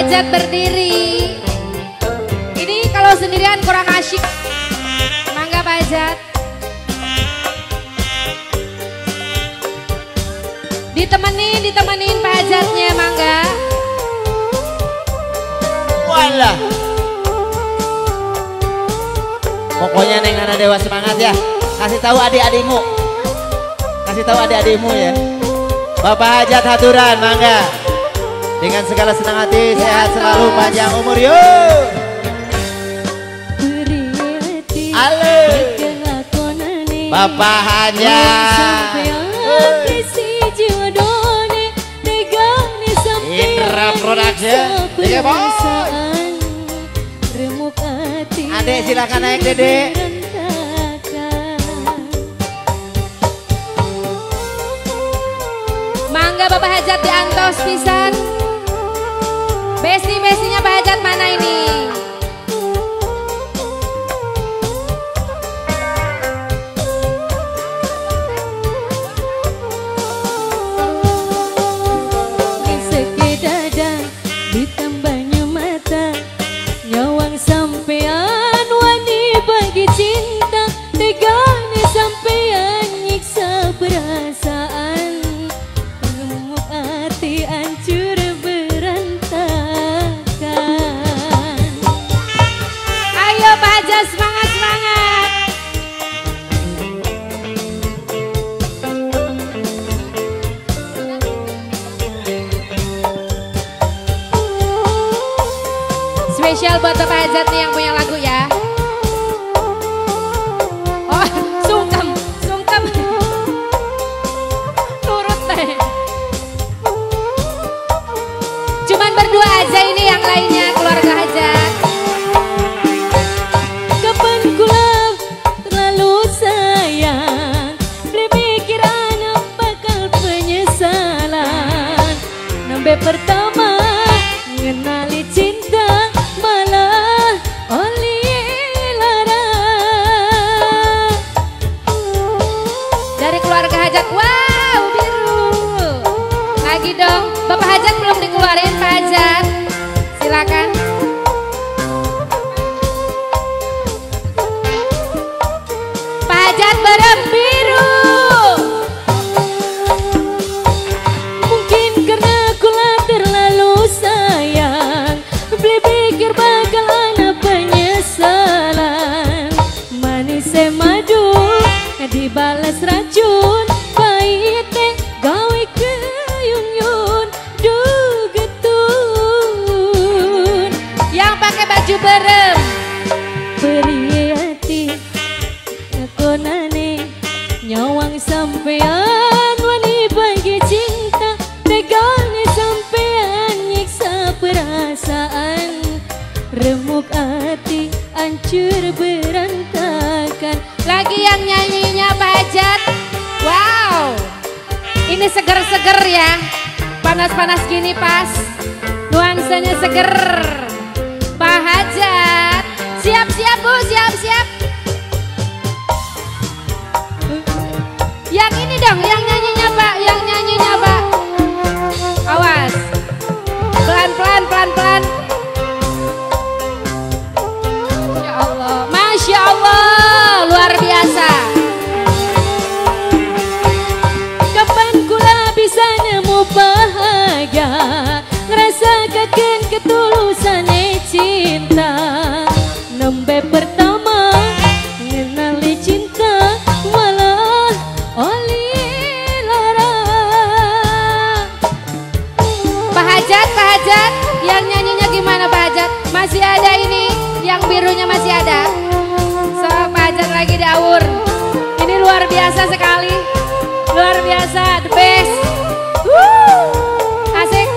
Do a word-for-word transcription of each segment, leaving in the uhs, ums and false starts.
Hajat berdiri. Ini kalau sendirian kurang asyik. Mangga Pak Hajat. Ditemenin, ditemenin Pak Hajatnya, mangga. Walah. Pokoknya Neng Nana Dewa semangat ya. Kasih tahu adik-adikmu. Kasih tahu adik-adikmu ya. Bapak Hajat haturan, mangga. Dengan segala senang hati, sehat selalu, panjang umur yuk. Halo. Bapak Hajat. Indra Production. Tiga boy. Adek silakan naik Dede. Mangga Bapak Hajat diantos pisan. Besti-bestinya Pak Hajat mana ini? Sekedada ditambahnya mata, nyawang sampean wani bagi cinta, tegane sampean nyiksa perasaan, remuk hati hancur berantakan. Ayo Pak Hajat semangat semangat. Spesial buat Bapak Hajat nih yang punya lagu ya. Oh, sungkem, sungkem. Nurut deh. Cuman berdua aja ini, yang lainnya keluarga Hajat. Kapan kula terlalu sayang, berpikiran bakal penyesalan. Nambe pertama mengenali cinta, malah oli lara. Dari keluarga Hajat, wow biru. Lagi dong, Bapak Hajat belum dikeluarin Pak Hajat. Silakan. Pak Hajat bareng biru. Mungkin karena kula terlalu sayang, berpikir bakal ada penyesalan. Manis madu dibalas racun, pahit gawe keyun-yun, duh getun. Yang pakai baju berem. Beri hati ngakonane, nyawang sampean wani bagi cinta, tegane sampean nyiksa perasaan, remuk hati hancur berantakan. Lagi yang nyanyinya Pak Hajat. Wow. Ini seger-seger ya. Panas-panas gini pas. Nuansanya seger. Pak Hajat. Siap-siap Bu, siap-siap. Yang ini dong, yang nyanyinya Pak, yang nyanyinya Pak. Awas. Pelan-pelan, pelan-pelan. Ya Allah, Masya Allah, luar biasa. Kapan kula bisa nemu bahagia, ngerasakan ketulusan cinta. Nembe pertama mengenali cinta, malah oli lara. Pak Hajat, Pak Hajat, yang nyanyinya gimana Pak Hajat? Masih ada ini, yang birunya masih ada. So, Pak Hajat lagi daur. Ini luar biasa sekali. Luar biasa, the best. Woo, asik.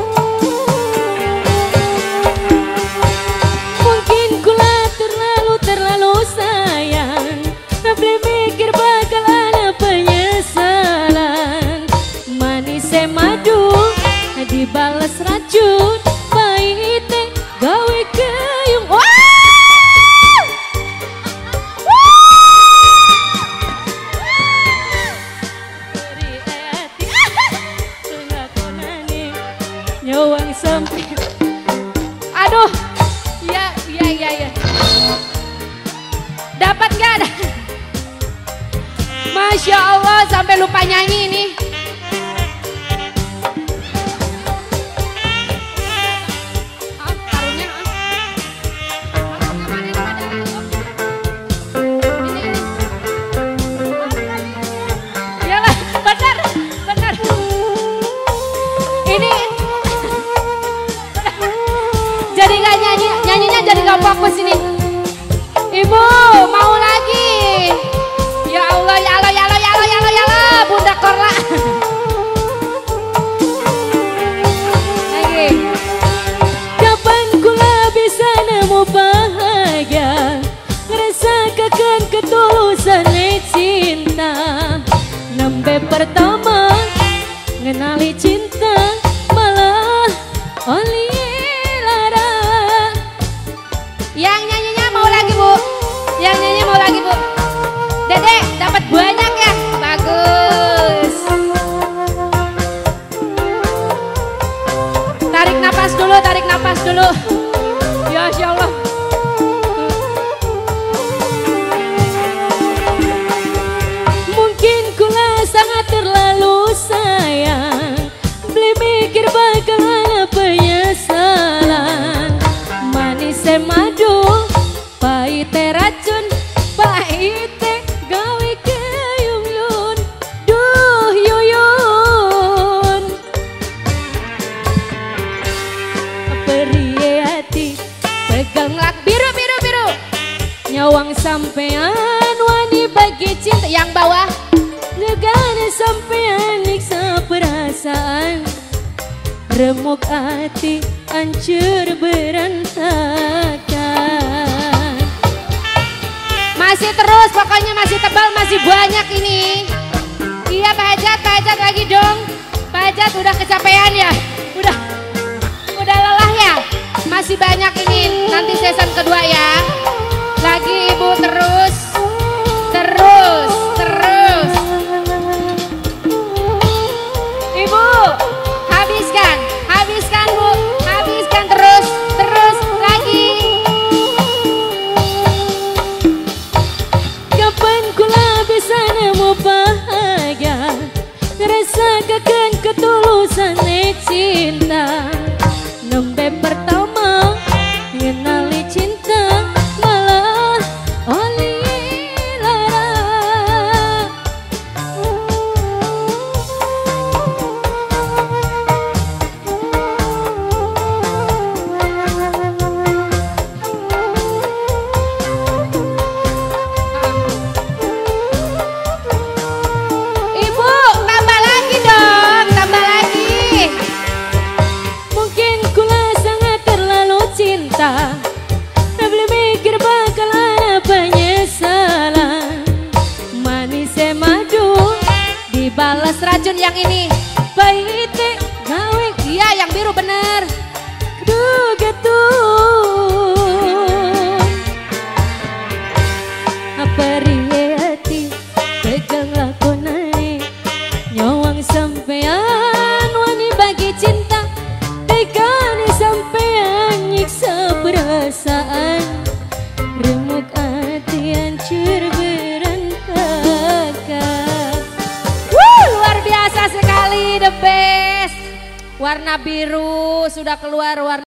Mungkin kula terlalu terlalu sayang, tapi mikir bakal ada penyesalan. Manis madu dibalas racun, pahit gawe keyung. Wah! Nyawang sampai Aduh, iya, iya, iya, iya. Dapat nggak? Masya Allah, sampai lupa nyanyi ini. Ah, taruhnya, ah. Taruhnya mana ini, mana? Ini, ini. Iyalah, benar, benar. Ini jadi nggak nyanyi, nyanyinya jadi nggak fokus ini. Ibu mau lagi. Ya Allah, ya Allah, ya Allah, ya Allah, ya Allah, ya Allah, Bunda Korla. Lagi. Kapan kula bisa nemu bahagia, ngerasakan ketulusan cinta. Nembe pertama ngenali cinta, malah oli lara. Yang nyanyinya mau lagi Bu. Yang nyanyi mau lagi Bu. Dedek dapat banyak ya. Bagus. Tarik napas dulu, tarik napas dulu. Ya Masya Allah. Mungkin kula sangat terlalu sayang, beli mikir bakal ada penyesalan. Manis madu, pahit racun, pahit gawe keyuyun. Duh yuyun, periye hati pegang lak Biru biru biru. nyawang sampean wani bagi cinta. Yang bawah. Negara sampean nyiksa perasaan, remuk hati hancur berantakan. Masih terus, pokoknya masih tebal, masih banyak ini. Iya Pak Hajat, Pak Hajat lagi dong. Pak Hajat udah kecapean ya? Udah, udah lelah ya? Masih banyak ini, nanti season kedua ya. Lagi Ibu terus, terus, terus. Ibu, habiskan, habiskan Bu, habiskan terus, terus lagi. Kapan kula bisa nemu bahagia, rasakan ketulusan cinta. Nembe pertama ngenali cinta, malah oli lara. Ibu, tambah lagi dong, tambah lagi. Mungkin kula sangat terlalu cinta, beli mikir bakal ada penyesalan. Manis madu, Dibalas racun yang ini. pahit gawe Iya, yang biru bener. duh getun. Periye hati pegang lakonane, nyawang sampean wani bagi cinta. Tegane sampean nyiksa perasaan, remuk hati hancur berantakan. Wuh, luar biasa sekali, the best. Warna biru sudah keluar warna